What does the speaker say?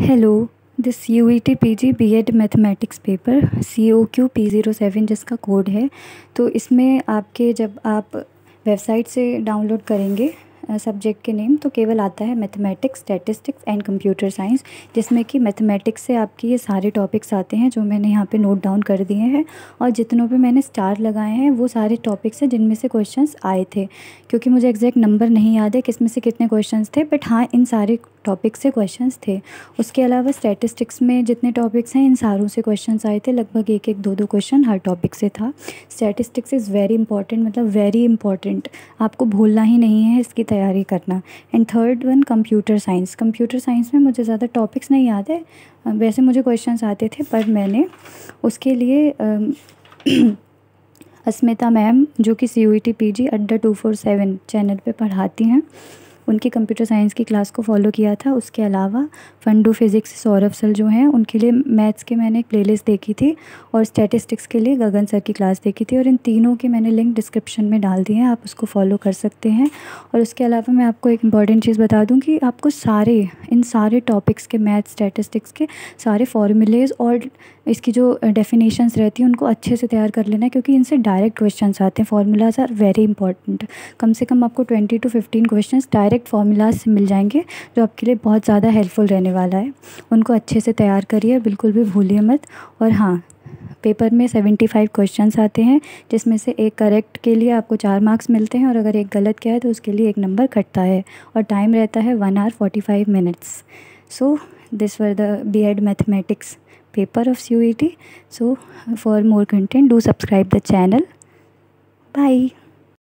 Hello, this UET PG B.Ed mathematics paper COQ P07 जिसका code है। तो इसमें आपके जब आप वेबसाइट से डाउनलोड करेंगे सब्जेक्ट के नेम तो केवल आता है mathematics, statistics and computer science, जिसमें कि मैथमेटिक्स से आपकी ये सारे टॉपिक्स आते हैं जो मैंने यहाँ पे नोट डाउन कर दिए हैं। और जितनों पे मैंने स्टार लगाए हैं वो सारे टॉपिक्स हैं जिनमें से क्वेश्चंस आए थे, क्योंकि मुझे एग्जैक्ट नंबर नहीं याद है किस में से कितने क्वेश्चंस थे, बट हाँ इन सारे टॉपिक से क्वेश्चंस थे। उसके अलावा स्टैटिस्टिक्स में जितने टॉपिक्स हैं इन सारों से क्वेश्चंस आए थे, लगभग एक एक दो दो क्वेश्चन हर टॉपिक से था। स्टैटिस्टिक्स इज़ वेरी इंपॉर्टेंट, मतलब वेरी इंपॉर्टेंट, आपको भूलना ही नहीं है इसकी तैयारी करना। And third one computer science. Computer science में मुझे ज़्यादा टॉपिक्स नहीं याद है, वैसे मुझे क्वेश्चंस आते थे, पर मैंने उसके लिए अस्मिता मैम जो कि CUET PG अड्डा 247 चैनल पे पढ़ाती हैं, उनकी कंप्यूटर साइंस की क्लास को फॉलो किया था। उसके अलावा फंडू फिज़िक्स सौरभ सर जो हैं उनके लिए मैथ्स की मैंने एक प्लेलिस्ट देखी थी, और स्टैटिस्टिक्स के लिए गगन सर की क्लास देखी थी, और इन तीनों के मैंने लिंक डिस्क्रिप्शन में डाल दिए हैं, आप उसको फॉलो कर सकते हैं। और उसके अलावा मैं आपको एक इम्पॉर्टेंट चीज़ बता दूं कि आपको इन सारे टॉपिक्स के मैथ्स स्टैटिस्टिक्स के सारे फॉर्मूलेज़ और इसकी जो डेफिनेशंस रहती हैं उनको अच्छे से तैयार कर लेना है, क्योंकि इनसे डायरेक्ट क्वेश्चंस आते हैं। Formulas are very important. कम से कम आपको 20 to 15 क्वेश्चंस डायरेक्ट फार्मूलाज से मिल जाएंगे, जो आपके लिए बहुत ज़्यादा हेल्पफुल रहने वाला है। उनको अच्छे से तैयार करिए, बिल्कुल भी भूलिए मत। और हाँ, पेपर में 75 क्वेश्चंस आते हैं, जिसमें से एक करेक्ट के लिए आपको 4 मार्क्स मिलते हैं, और अगर एक गलत किया है तो उसके लिए 1 नंबर कटता है, और टाइम रहता है 1 hour 45 minutes। So this were the B.Ed mathematics paper of CUET. So for more content do subscribe the channel. Bye.